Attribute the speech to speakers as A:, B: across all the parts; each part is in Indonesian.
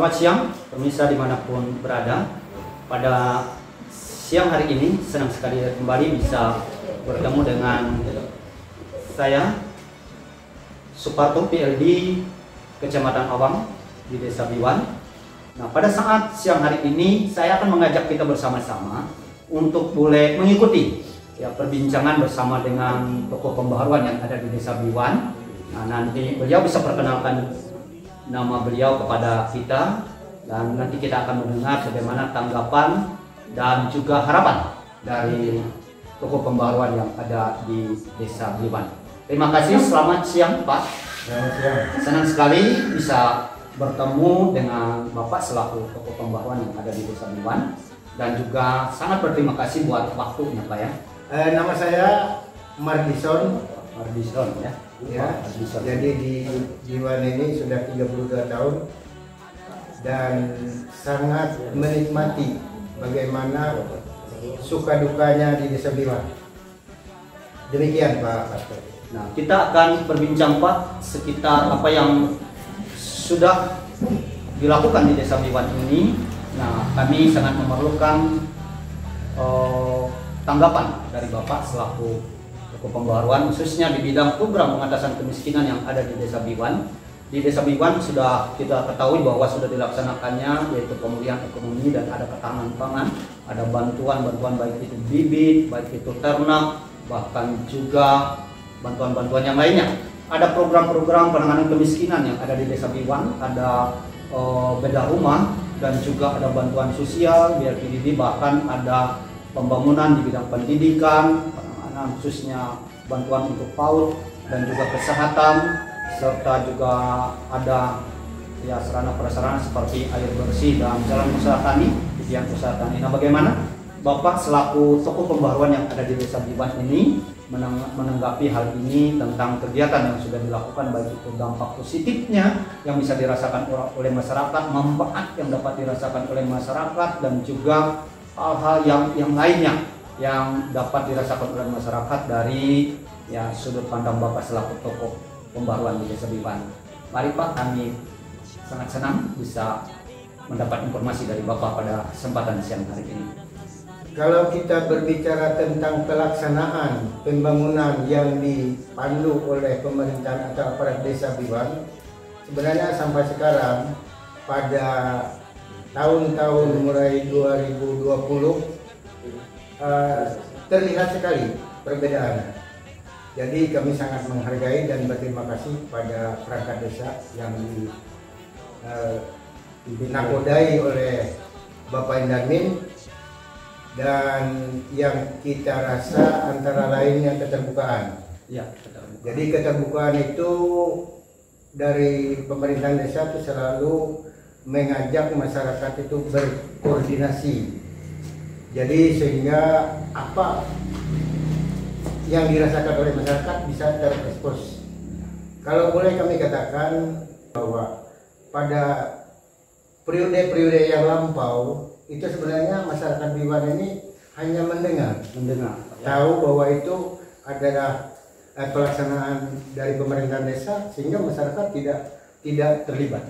A: Selamat siang, pemirsa dimanapun berada. Pada siang hari ini senang sekali kembali bisa bertemu dengan saya, Suparto PLD Kecamatan Awang di Desa Biwan. Nah, pada saat siang hari ini saya akan mengajak kita bersama-sama untuk boleh mengikuti perbincangan bersama dengan tokoh pembaharuan yang ada di Desa Biwan. Nah, nanti beliau bisa perkenalkan nama beliau kepada kita dan nanti kita akan mendengar bagaimana tanggapan dan juga harapan dari tokoh pembaharuan yang ada di Desa Biwan. Terima kasih, selamat siang Pak.
B: Selamat siang.
A: Senang sekali bisa bertemu dengan Bapak selaku tokoh pembaharuan yang ada di Desa Biwan dan juga sangat berterima kasih buat waktunya Pak ya.
B: Nama saya Mardison.
A: Mardison ya.
B: Ya, jadi di Biwan ini sudah 32 tahun dan sangat menikmati bagaimana suka dukanya di Desa Biwan. Demikian Pak Pastor.
A: Nah, kita akan berbincang Pak sekitar apa yang sudah dilakukan di Desa Biwan ini. Nah, kami sangat memerlukan tanggapan dari Bapak selaku pembaharuan khususnya di bidang program pengatasan kemiskinan yang ada di Desa Biwan. Di Desa Biwan sudah kita ketahui bahwa sudah dilaksanakannya yaitu pemulihan ekonomi dan ada ketahanan pangan, ada bantuan-bantuan baik itu bibit, baik itu ternak, bahkan juga bantuan-bantuan yang lainnya. Ada program-program penanganan kemiskinan yang ada di Desa Biwan, ada bedah rumah dan juga ada bantuan sosial BLPDB, bahkan ada pembangunan di bidang pendidikan, khususnya bantuan untuk PAUD dan juga kesehatan, serta juga ada sarana prasarana seperti air bersih dan jalan usaha tani, titian usaha tani. Nah, bagaimana Bapak selaku tokoh pembaharuan yang ada di Desa Biwan ini menanggapi hal ini tentang kegiatan yang sudah dilakukan, baik itu dampak positifnya yang bisa dirasakan oleh masyarakat, manfaat yang dapat dirasakan oleh masyarakat, dan juga hal-hal yang lainnya yang dapat dirasakan oleh masyarakat dari sudut pandang Bapak selaku tokoh pembaharuan di Desa Biwan. Mari Pak, kami sangat senang bisa mendapat informasi dari Bapak pada kesempatan siang hari ini.
B: Kalau kita berbicara tentang pelaksanaan pembangunan yang dipandu oleh pemerintahan atau aparat Desa Biwan, sebenarnya sampai sekarang pada tahun-tahun mulai 2020 terlihat sekali perbedaan. Jadi kami sangat menghargai dan berterima kasih pada perangkat desa yang dinakodai oleh Bapak Indarmin, dan yang kita rasa antara lain yang keterbukaan.
A: Ya,
B: jadi keterbukaan itu dari pemerintahan desa itu selalu mengajak masyarakat itu berkoordinasi. Jadi sehingga apa yang dirasakan oleh masyarakat bisa terekspos. Kalau boleh kami katakan bahwa pada periode-periode yang lampau itu sebenarnya masyarakat Biwan ini hanya mendengar, tahu bahwa itu adalah pelaksanaan dari pemerintahan desa, sehingga masyarakat tidak terlibat.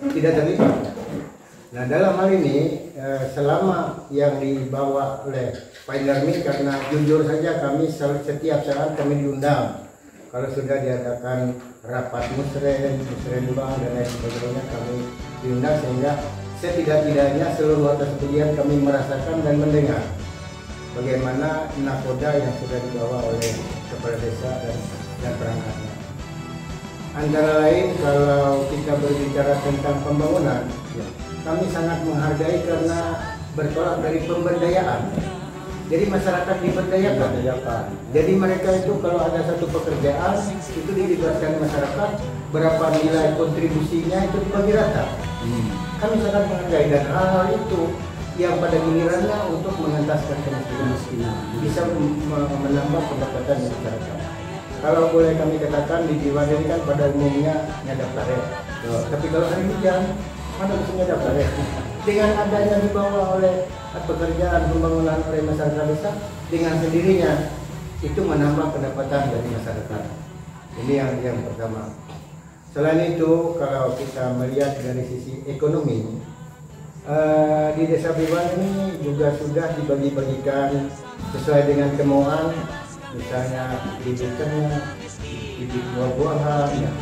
B: Nah, dalam hal ini selama yang dibawa oleh Pak Indarmin, karena jujur saja kami setiap saat kami diundang. Kalau sudah diadakan rapat musren bank dan lain sebagainya, kami diundang, sehingga setidak-tidaknya seluruh atas bagian kami merasakan dan mendengar bagaimana nakoda yang sudah dibawa oleh kepala desa dan perangkatnya. Antara lain kalau kita berbicara tentang pembangunan, kami sangat menghargai karena bertolak dari pemberdayaan. Jadi masyarakat diberdayakan. Jadi mereka itu kalau ada satu pekerjaan itu dilibatkan masyarakat, berapa nilai kontribusinya itu dibagi rata. Kami sangat menghargai, dan hal-hal itu yang pada gilirannya untuk mengentaskan kemiskinan, bisa menambah pendapatan masyarakat. Kalau boleh kami katakan di Biwan ini kan pada umumnya nyadap tarik. Tapi kalau hari hujan mana bisa nyadap tarik? Dengan adanya dibawa oleh pekerjaan pembangunan oleh masyarakat desa, dengan sendirinya itu menambah pendapatan dari masyarakat. Ini yang pertama. Selain itu, kalau kita melihat dari sisi ekonomi, Di Desa Biwan ini juga sudah dibagi-bagikan sesuai dengan kemauan, misalnya bibitnya, bibit buah-buahan, ya.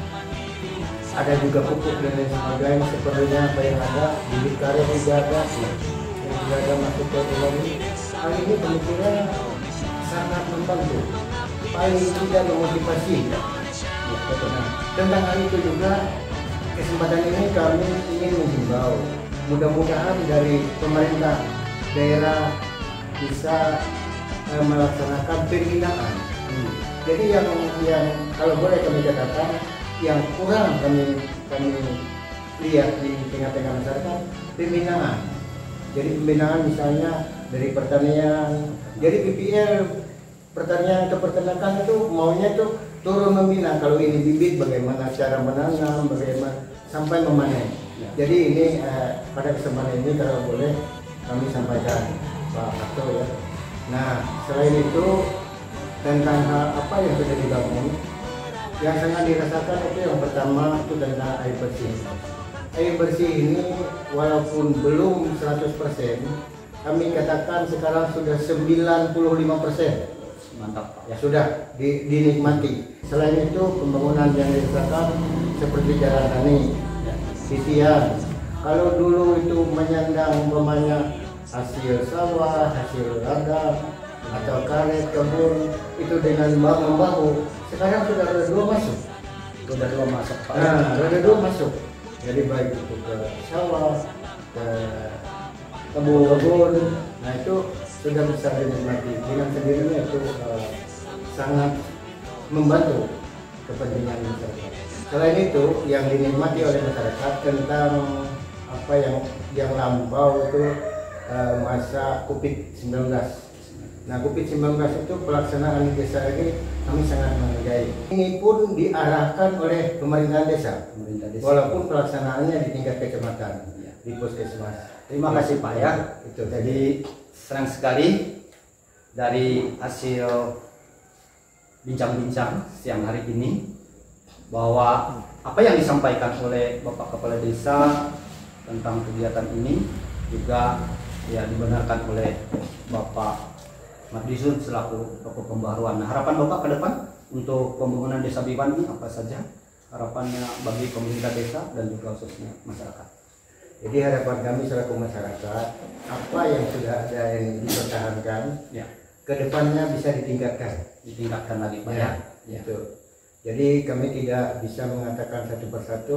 B: Ada juga pupuk dan lain sebagainya, sepertinya apa yang ada, bibit karet juga ada, ya. Yang juga ada masuk ke dalam ini. Hal ini pemikiran sangat membantu, paling tidak memotivasi. Ya. Nah, tentang hal itu juga, kesempatan ini kami ingin menghimbau, mudah-mudahan dari pemerintah daerah bisa melaksanakan pembinaan. Jadi yang kalau boleh kami katakan yang kurang kami lihat di tengah-tengah masyarakat, pembinaan. Jadi pembinaan misalnya dari pertanian, jadi PPL pertanian ke peternakan itu maunya itu turun membina, kalau ini bibit bagaimana cara menanam, bagaimana sampai memanen. Jadi ini pada kesempatan ini kalau boleh kami sampaikan Pak Hasto ya. Nah selain itu tentang hal apa yang sudah dibangun, yang sangat dirasakan itu yang pertama itu tentang air bersih. Air bersih ini walaupun belum 100%, kami katakan sekarang sudah 95%.
A: Mantap Pak.
B: Ya sudah dinikmati. Selain itu pembangunan yang dirasakan seperti jalan tani, titian. Kalau dulu itu menyandang umpamanya hasil sawah, hasil ladang atau karet kebun itu dengan membahu, sekarang sudah ada dua masuk.
A: Sudah dua masuk Pak.
B: Nah, ada dua masuk. Jadi baik itu ke sawah, ke kebun, nah itu sudah bisa dinikmati dengan sendirinya, itu sangat membantu kepentingan masyarakat. Selain itu yang dinikmati oleh masyarakat tentang apa yang lampau itu masa COVID-19. Nah COVID-19 itu pelaksanaan di desa ini kami sangat menghargai. Ini pun diarahkan oleh pemerintahan desa. Walaupun pelaksanaannya di tingkat kecamatan, di puskesmas.
A: Terima kasih Pak ya.
B: Itu.
A: Jadi senang sekali dari hasil bincang-bincang siang hari ini bahwa apa yang disampaikan oleh Bapak Kepala Desa tentang kegiatan ini juga ya dibenarkan oleh Bapak Mardisun selaku tokoh pembaruan. Nah, harapan Bapak ke depan untuk pembangunan Desa Biwan ini apa saja? Harapannya bagi pemerintah desa dan juga khususnya masyarakat.
B: Jadi harapan kami selaku masyarakat, apa yang sudah ada yang dipertahankan,
A: Ya,
B: ke depannya bisa ditingkatkan.
A: ditingkatkan lagi Pak ya.
B: Ya. Itu. Jadi kami tidak bisa mengatakan satu persatu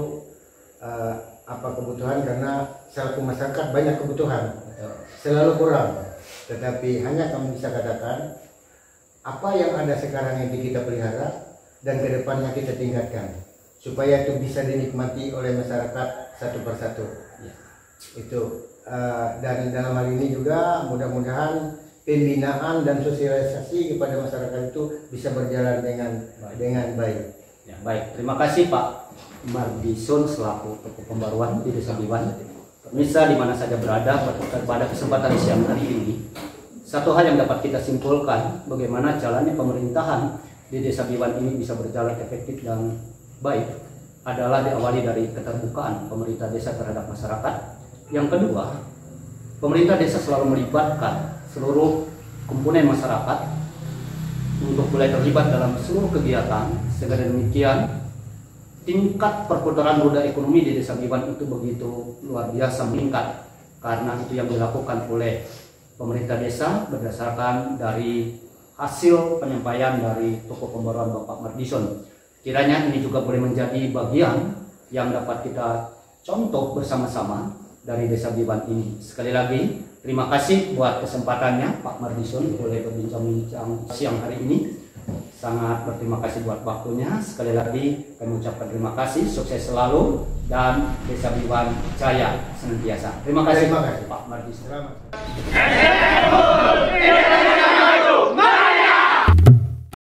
B: apa kebutuhan, karena selaku masyarakat banyak kebutuhan, selalu kurang. Tetapi hanya kami bisa katakan apa yang ada sekarang yang kita pelihara dan ke depannya kita tingkatkan supaya itu bisa dinikmati oleh masyarakat satu persatu.
A: Ya.
B: Itu dan dalam hal ini juga mudah-mudahan pembinaan dan sosialisasi kepada masyarakat itu bisa berjalan dengan baik.
A: Ya, baik, terima kasih Pak Mardisun selaku tokoh pembaruan di Desa Biwan. Pemirsa di mana saja berada pada kesempatan siang hari ini, satu hal yang dapat kita simpulkan bagaimana jalannya pemerintahan di Desa Biwan ini bisa berjalan efektif dan baik adalah diawali dari keterbukaan pemerintah desa terhadap masyarakat. Yang kedua, pemerintah desa selalu melibatkan seluruh komponen masyarakat untuk mulai terlibat dalam seluruh kegiatan, sehingga demikian tingkat perputaran roda ekonomi di Desa Biwan itu begitu luar biasa meningkat, karena itu yang dilakukan oleh pemerintah desa berdasarkan dari hasil penyampaian dari tokoh pembaruan Bapak Mardisun. Kiranya ini juga boleh menjadi bagian yang dapat kita contoh bersama-sama dari Desa Biwan ini. Sekali lagi terima kasih buat kesempatannya Pak Mardisun boleh berbincang-bincang siang hari ini. Sangat berterima kasih buat waktunya. Sekali lagi kami ucapkan terima kasih, sukses selalu, dan Desa Biwan jaya senantiasa. Terima kasih,
B: Terima kasih.
A: Pak Mardisun.
B: Selamat.